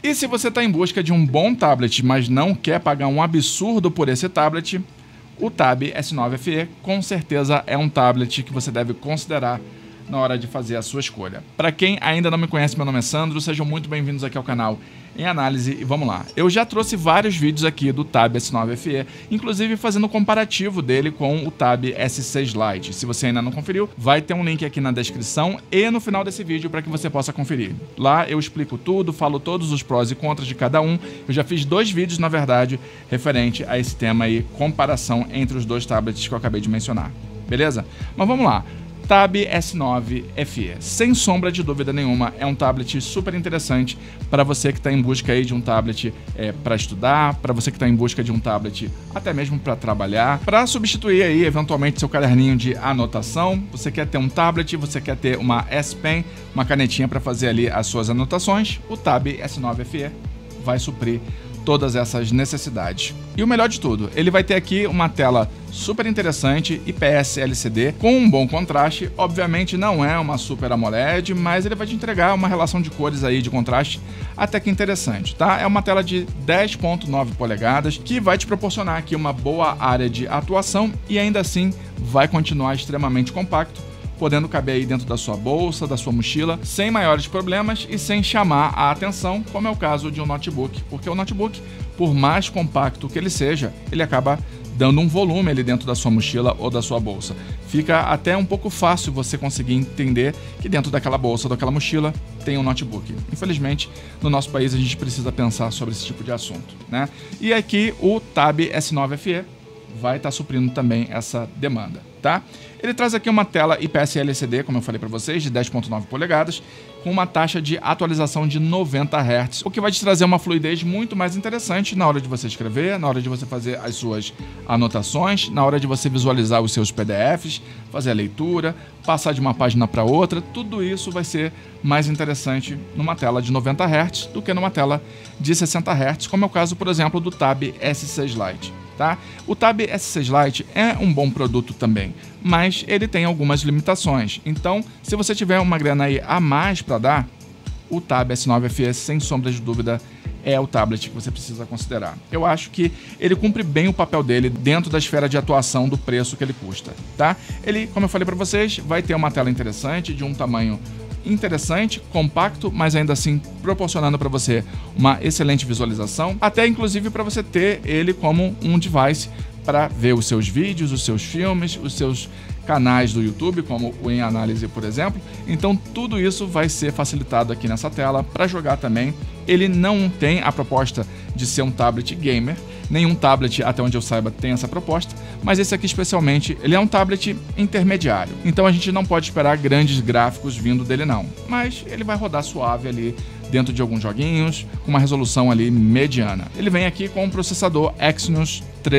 E se você está em busca de um bom tablet, mas não quer pagar um absurdo por esse tablet, o Tab S9 FE com certeza é um tablet que você deve considerar na hora de fazer a sua escolha. Para quem ainda não me conhece, meu nome é Sandro, sejam muito bem-vindos aqui ao canal Em Análise e vamos lá. Eu já trouxe vários vídeos aqui do Tab S9 FE, inclusive fazendo um comparativo dele com o Tab S6 Lite. Se você ainda não conferiu, vai ter um link aqui na descrição e no final desse vídeo para que você possa conferir. Lá eu explico tudo, falo todos os prós e contras de cada um. Eu já fiz 2 vídeos, na verdade, referente a esse tema aí, comparação entre os 2 tablets que eu acabei de mencionar. Beleza? Mas vamos lá. Tab S9 FE, sem sombra de dúvida nenhuma, é um tablet super interessante para você que está em busca aí de um tablet para estudar, para você que está em busca de um tablet até mesmo para trabalhar, para substituir aí eventualmente seu caderninho de anotação. Você quer ter um tablet, você quer ter uma S Pen, uma canetinha para fazer ali as suas anotações, o Tab S9 FE vai suprir todas essas necessidades. E o melhor de tudo, ele vai ter aqui uma tela super interessante, IPS LCD, com um bom contraste. Obviamente não é uma Super AMOLED, mas ele vai te entregar uma relação de cores aí de contraste até que interessante, tá? É uma tela de 10.9 polegadas que vai te proporcionar aqui uma boa área de atuação e ainda assim vai continuar extremamente compacto, podendo caber aí dentro da sua bolsa, da sua mochila, sem maiores problemas e sem chamar a atenção, como é o caso de um notebook, porque o notebook, por mais compacto que ele seja, ele acaba dando um volume ali dentro da sua mochila ou da sua bolsa. Fica até um pouco fácil você conseguir entender que dentro daquela bolsa ou daquela mochila tem um notebook. Infelizmente, no nosso país a gente precisa pensar sobre esse tipo de assunto, né? E aqui o Tab S9 FE vai estar suprindo também essa demanda, tá? Ele traz aqui uma tela IPS LCD, como eu falei para vocês, de 10.9 polegadas, com uma taxa de atualização de 90 Hz, o que vai te trazer uma fluidez muito mais interessante na hora de você escrever, na hora de você fazer as suas anotações, na hora de você visualizar os seus PDFs, fazer a leitura, passar de uma página para outra. Tudo isso vai ser mais interessante numa tela de 90 Hz do que numa tela de 60 Hz, como é o caso, por exemplo, do Tab S6 Lite. Tá? O Tab S6 Lite é um bom produto também, mas ele tem algumas limitações. Então, se você tiver uma grana aí a mais para dar, o Tab S9 FE, sem sombra de dúvida, é o tablet que você precisa considerar. Eu acho que ele cumpre bem o papel dele dentro da esfera de atuação do preço que ele custa, tá? Ele, como eu falei para vocês, vai ter uma tela interessante, de um tamanho interessante, compacto, mas ainda assim proporcionando para você uma excelente visualização, até inclusive para você ter ele como um device para ver os seus vídeos, os seus filmes, os seus canais do YouTube, como o Em Análise, por exemplo. Então tudo isso vai ser facilitado aqui nessa tela para jogar também. Ele não tem a proposta de ser um tablet gamer, nenhum tablet, até onde eu saiba, tem essa proposta, mas esse aqui especialmente, ele é um tablet intermediário, então a gente não pode esperar grandes gráficos vindo dele não, mas ele vai rodar suave ali dentro de alguns joguinhos, com uma resolução ali mediana. Ele vem aqui com um processador Exynos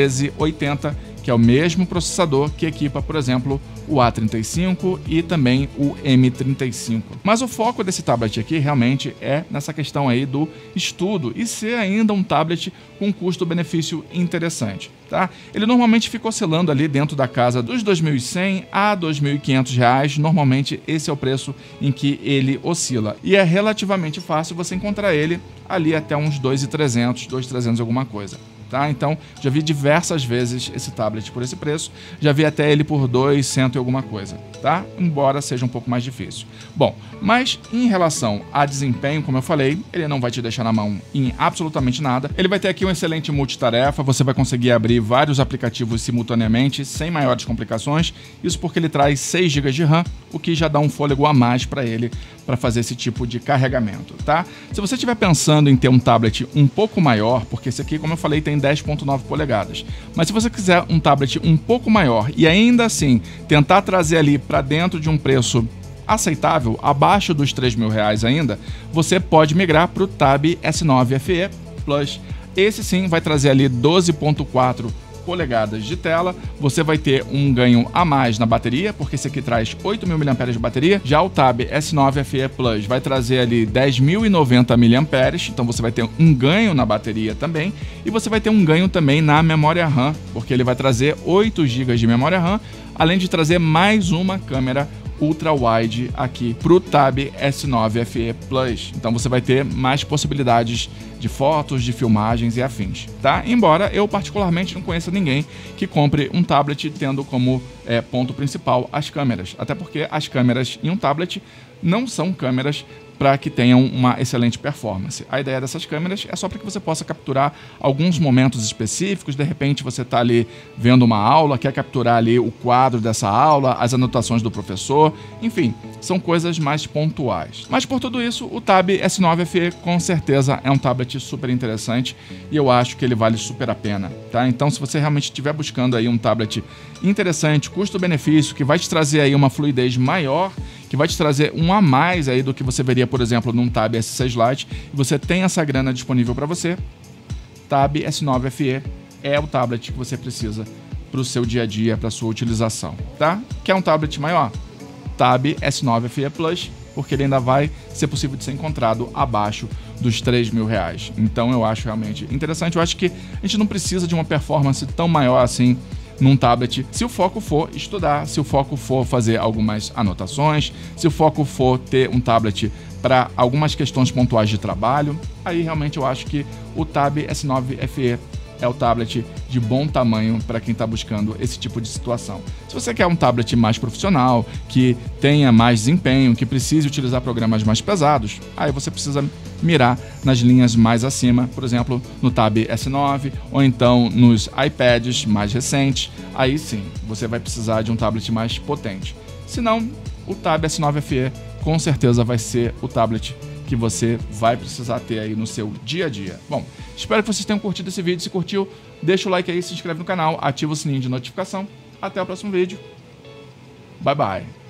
1380, que é o mesmo processador que equipa, por exemplo, o A35 e também o M35. Mas o foco desse tablet aqui realmente é nessa questão aí do estudo e ser ainda um tablet com custo-benefício interessante, tá? Ele normalmente fica oscilando ali dentro da casa dos R$ 2.100 a R$ 2.500, normalmente esse é o preço em que ele oscila. E é relativamente fácil você encontrar ele ali até uns R$ 2.300, R$ 2.300 alguma coisa. Tá? Então, já vi diversas vezes esse tablet por esse preço, já vi até ele por 200 e alguma coisa, tá? Embora seja um pouco mais difícil. Bom, mas em relação a desempenho, como eu falei, ele não vai te deixar na mão em absolutamente nada. Ele vai ter aqui um excelente multitarefa, você vai conseguir abrir vários aplicativos simultaneamente, sem maiores complicações, isso porque ele traz 6 GB de RAM, o que já dá um fôlego a mais para ele, para fazer esse tipo de carregamento, tá? Se você estiver pensando em ter um tablet um pouco maior, porque esse aqui, como eu falei, tem 10.9 polegadas, mas se você quiser um tablet um pouco maior e ainda assim tentar trazer ali para dentro de um preço aceitável, abaixo dos R$3.000 ainda, você pode migrar para o Tab S9 FE Plus. Esse sim vai trazer ali 12.4 polegadas de tela, você vai ter um ganho a mais na bateria, porque esse aqui traz 8.000 mAh de bateria, já o Tab S9 FE Plus vai trazer ali 10.090 mAh, então você vai ter um ganho na bateria também, e você vai ter um ganho também na memória RAM, porque ele vai trazer 8 GB de memória RAM, além de trazer mais uma câmera Ultra Wide aqui pro Tab S9 FE Plus. Então você vai ter mais possibilidades de fotos, de filmagens e afins, tá? Embora eu particularmente não conheça ninguém que compre um tablet tendo como ponto principal as câmeras. Até porque as câmeras em um tablet não são câmeras para que tenham uma excelente performance. A ideia dessas câmeras é só para que você possa capturar alguns momentos específicos. De repente você está ali vendo uma aula, quer capturar ali o quadro dessa aula, as anotações do professor, enfim, são coisas mais pontuais. Mas por tudo isso, o Tab S9 FE com certeza é um tablet super interessante e eu acho que ele vale super a pena, tá? Então se você realmente estiver buscando aí um tablet interessante, custo-benefício, que vai te trazer aí uma fluidez maior, que vai te trazer um a mais aí do que você veria, por exemplo, num Tab S6 Lite, e você tem essa grana disponível para você, Tab S9 FE é o tablet que você precisa para o seu dia a dia, para sua utilização, tá? Quer um tablet maior? Tab S9 FE Plus, porque ele ainda vai ser possível de ser encontrado abaixo dos R$3.000. Então eu acho realmente interessante. Eu acho que a gente não precisa de uma performance tão maior assim num tablet, se o foco for estudar, se o foco for fazer algumas anotações, se o foco for ter um tablet para algumas questões pontuais de trabalho, aí realmente eu acho que o Tab S9 FE é o tablet de bom tamanho para quem está buscando esse tipo de situação. Se você quer um tablet mais profissional, que tenha mais desempenho, que precise utilizar programas mais pesados, aí você precisa mirar nas linhas mais acima, por exemplo, no Tab S9 ou então nos iPads mais recentes. Aí sim, você vai precisar de um tablet mais potente. Se não, o Tab S9 FE com certeza vai ser o tablet que você vai precisar ter aí no seu dia a dia. Bom, espero que vocês tenham curtido esse vídeo. Se curtiu, deixa o like aí, se inscreve no canal, ativa o sininho de notificação. Até o próximo vídeo. Bye, bye.